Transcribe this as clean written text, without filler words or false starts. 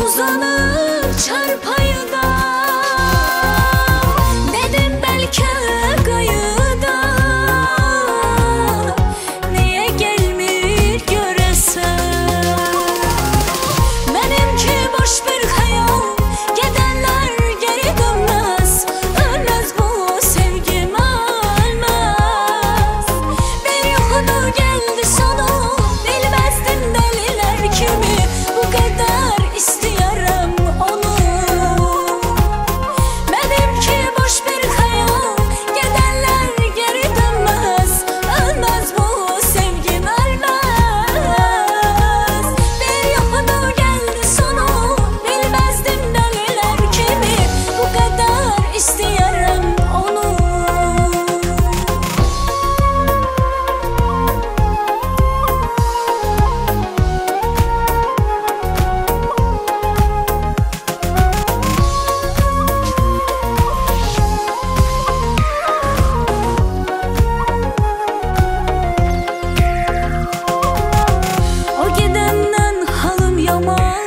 uzanır çarpayıda. Dedim belki kayıda, niye gelmir göresen? Benimki boş bir hayal, gidenler geri dönmez. Ölmez bu sevgim, ölmez. Bir yuhudu geldi sonu, bilmezdim deliler kimi. Bu kadar istiyorum onu. Benimki boş bir hayal, gidenler geri dönmez. Ölmez bu sevgim, ölmez. Bir yuhudu geldi sonu, bilmezdim deliler kimi. Bu kadar istiyorum onu. O gidenden halım yaman.